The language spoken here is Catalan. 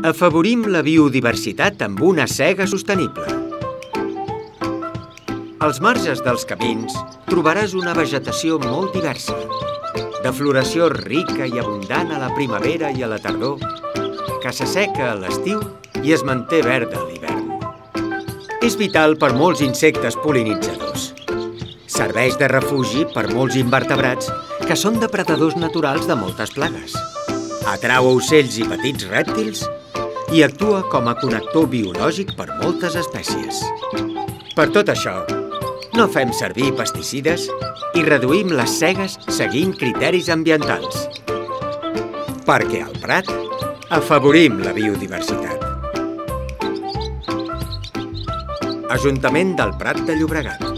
Afavorim la biodiversitat amb una sega sostenible. Als marges dels camins trobaràs una vegetació molt diversa, de floració rica i abundant a la primavera i a la tardor, que s'asseca a l'estiu i es manté verda a l'hivern. És vital per molts insectes pol·linitzadors. Serveix de refugi per molts invertebrats que són depredadors naturals de moltes plagues. Atrau ocells i petits rèptils i actua com a connector biològic per moltes espècies. Per tot això, no fem servir pesticides i reduïm les segues seguint criteris ambientals. Perquè al Prat afavorim la biodiversitat. Ajuntament del Prat de Llobregat.